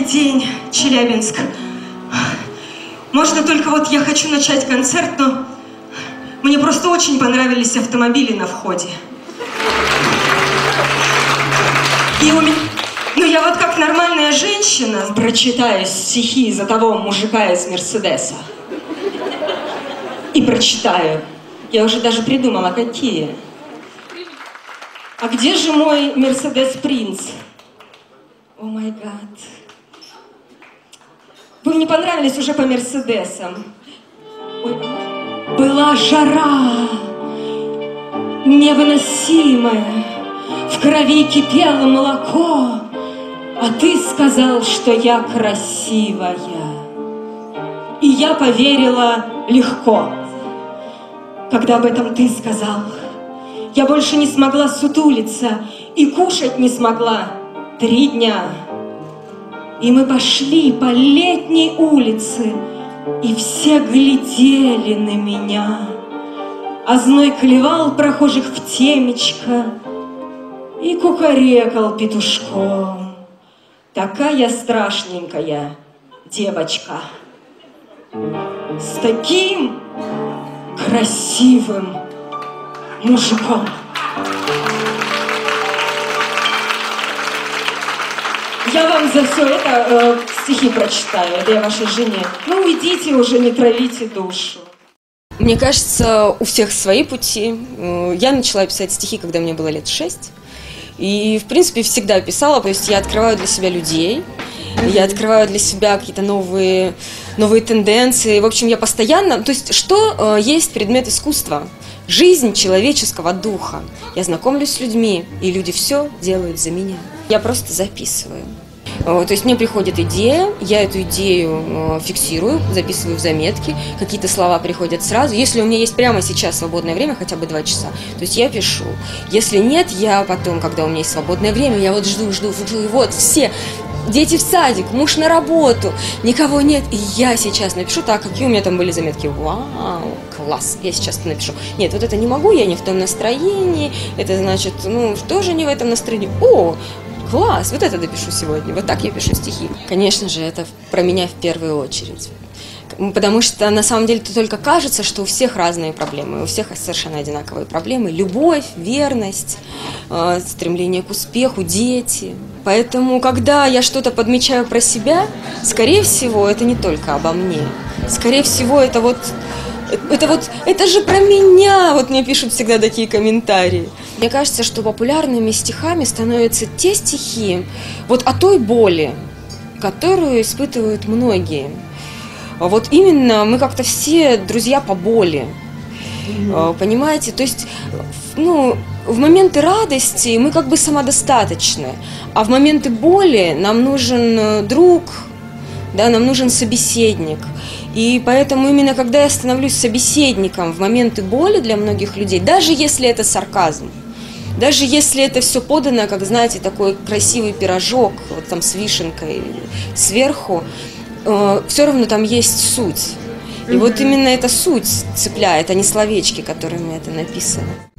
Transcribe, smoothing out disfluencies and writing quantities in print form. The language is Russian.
день, Челябинск. Можно только вот я хочу начать концерт, но мне просто очень понравились автомобили на входе. И у меня... Ну я вот как нормальная женщина прочитаю стихи за того мужика из Мерседеса. И прочитаю. Я уже даже придумала, какие. А где же мой Мерседес-принц? О май гад. Вы мне понравились уже по Мерседесам. Ой. Была жара невыносимая, в крови кипело молоко, а ты сказал, что я красивая. И я поверила легко, когда об этом ты сказал. Я больше не смогла сутулиться и кушать не смогла 3 дня. И мы пошли по летней улице, и все глядели на меня. А зной клевал прохожих в темечко и кукарекал петушком. Такая страшненькая девочка с таким красивым мужиком. Я вам за все это стихи прочитаю, это я вашей жене. Ну уйдите уже, не травите душу. Мне кажется, у всех свои пути. Я начала писать стихи, когда мне было лет 6. И, в принципе, всегда писала, то есть я открываю для себя людей, я открываю для себя какие-то новые тенденции. В общем, я постоянно... То есть, что есть предмет искусства? Жизнь человеческого духа. Я знакомлюсь с людьми, и люди все делают за меня. Я просто записываю. То есть мне приходит идея, я эту идею фиксирую, записываю в заметки, какие-то слова приходят сразу. Если у меня есть прямо сейчас свободное время, хотя бы 2 часа, то есть я пишу. Если нет, я потом, когда у меня есть свободное время, я вот жду, и вот все, дети в садик, муж на работу, никого нет, и я сейчас напишу. Так, какие у меня там были заметки? Вау, класс, я сейчас напишу. Нет, вот это не могу, я не в том настроении, это значит, ну, тоже не в этом настроении. О, класс, вот это допишу сегодня, вот так я пишу стихи. Конечно же, это про меня в первую очередь. Потому что на самом деле только кажется, что у всех разные проблемы, у всех совершенно одинаковые проблемы. Любовь, верность, стремление к успеху, дети. Поэтому, когда я что-то подмечаю про себя, скорее всего, это не только обо мне. Скорее всего, это же про меня, вот мне пишут всегда такие комментарии. Мне кажется, что популярными стихами становятся те стихи вот о той боли, которую испытывают многие. Вот именно мы как-то все друзья по боли, понимаете? То есть, ну, в моменты радости мы как бы самодостаточны, а в моменты боли нам нужен друг, да, нам нужен собеседник. И поэтому именно когда я становлюсь собеседником в моменты боли для многих людей, даже если это сарказм, даже если это все подано, как, знаете, такой красивый пирожок, вот там с вишенкой сверху, все равно там есть суть. И вот именно эта суть цепляет, а не словечки, которыми это написано.